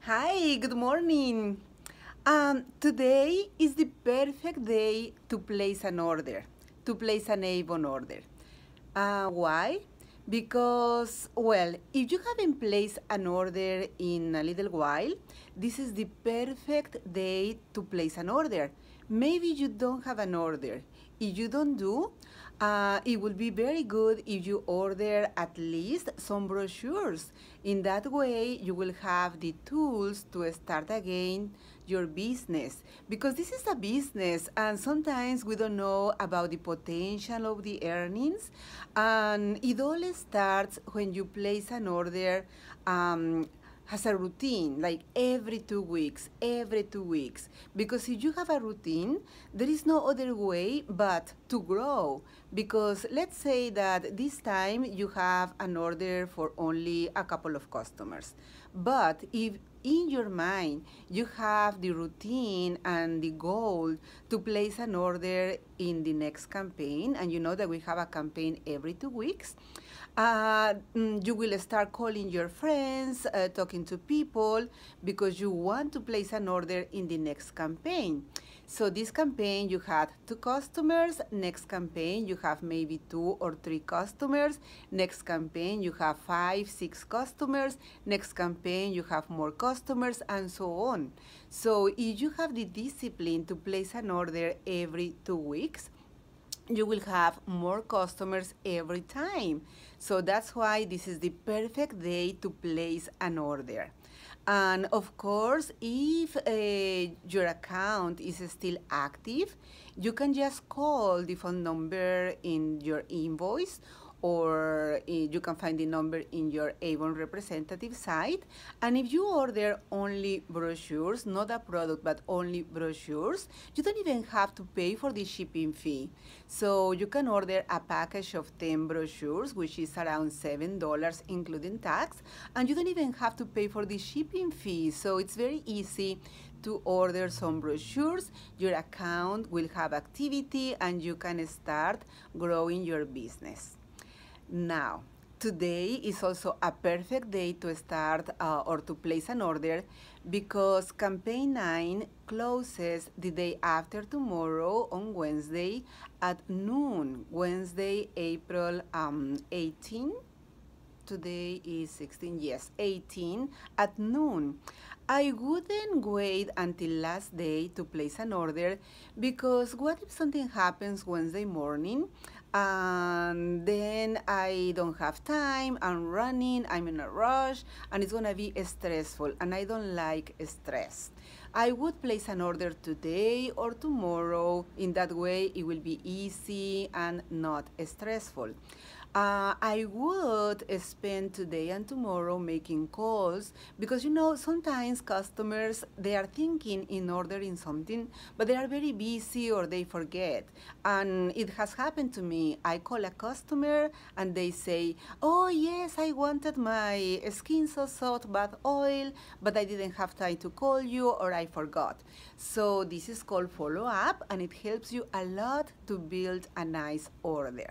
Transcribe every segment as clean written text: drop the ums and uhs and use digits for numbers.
Hi, good morning. Today is the perfect day to place an order, to place an Avon order. Why? Because, well, if you haven't placed an order in a little while, this is the perfect day to place an order. Maybe you don't have an order. If you don't do, it will be very good if you order at least some brochures. In that way, you will have the tools to start again your business, because this is a business and sometimes we don't know about the potential of the earnings, and it all starts when you place an order has a routine, like every 2 weeks, because if you have a routine, there is no other way but to grow. Because let's say that this time you have an order for only a couple of customers, but if in your mind you have the routine and the goal to place an order in the next campaign, and you know that we have a campaign every 2 weeks, you will start calling your friends, talking to people, because you want to place an order in the next campaign. So this campaign you had 2 customers, next campaign you have maybe 2 or 3 customers, next campaign you have 5, 6 customers, next campaign you have more customers, and so on. So if you have the discipline to place an order every 2 weeks, you will have more customers every time. So that's why this is the perfect day to place an order. And of course, if your account is still active, you can just call the phone number in your invoice, or you can find the number in your Avon representative site. And if you order only brochures, not a product, but only brochures, you don't even have to pay for the shipping fee. So you can order a package of 10 brochures, which is around $7 including tax, and you don't even have to pay for the shipping fee. So it's very easy to order some brochures. Your account will have activity and you can start growing your business. Now, today is also a perfect day to start or to place an order, because campaign 9 closes the day after tomorrow on Wednesday at noon, Wednesday, April 18. Today is 16, yes, 18 at noon. I wouldn't wait until last day to place an order, because what if something happens Wednesday morning and then I don't have time, I'm running, I'm in a rush, and it's gonna be stressful, and I don't like stress. I would place an order today or tomorrow. In that way, it will be easy and not stressful. I would spend today and tomorrow making calls, because you know sometimes customers, they are thinking in ordering something, but they are very busy or they forget. And it has happened to me. I call a customer and they say, oh yes, I wanted my Skin So Soft bath oil, but I didn't have time to call you, or I forgot. So this is called follow-up, and it helps you a lot to build a nice order.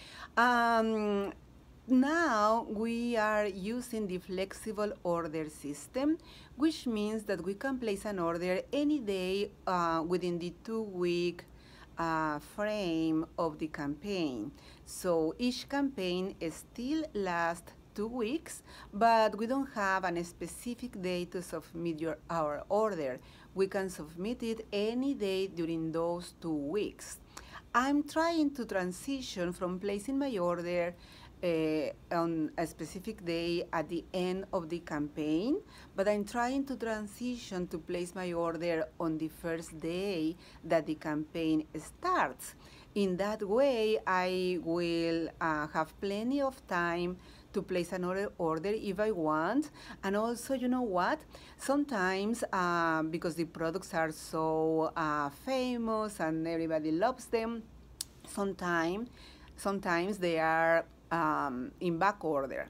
Now we are using the flexible order system, which means that we can place an order any day within the 2-week frame of the campaign. So each campaign still lasts 2 weeks, but we don't have a specific day to submit our order. We can submit it any day during those 2 weeks. I'm trying to transition from placing my order on a specific day at the end of the campaign, but I'm trying to transition to place my order on the first day that the campaign starts. In that way, I will have plenty of time to place another order if I want. And also, you know what? Sometimes, because the products are so famous and everybody loves them, sometimes they are in back order.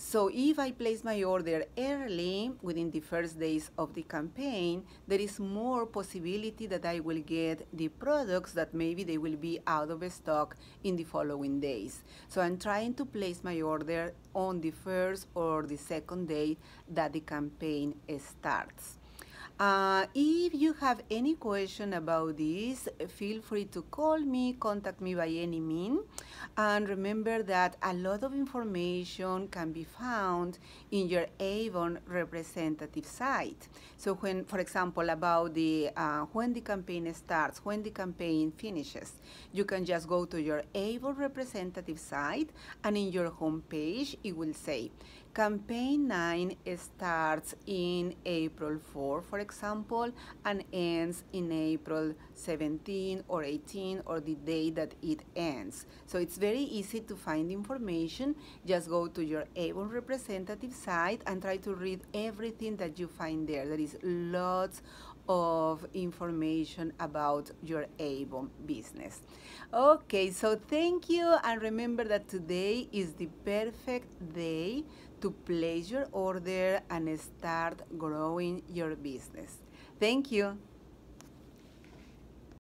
So if I place my order early, within the first days of the campaign, there is more possibility that I will get the products that maybe they will be out of stock in the following days. So I'm trying to place my order on the first or the second day that the campaign starts. If you have any question about this, feel free to call me, contact me by any means. And remember that a lot of information can be found in your Avon representative site. So when, for example, about the when the campaign starts, when the campaign finishes, you can just go to your Avon representative site, and in your homepage, it will say, Campaign 9 starts in April 4, for example, and ends in April 17 or 18 or the day that it ends. So it's very easy to find information. Just go to your Avon representative site and try to read everything that you find there. There is lots of information about your Avon business. Okay, so thank you, and remember that today is the perfect day to place your order and start growing your business. Thank you.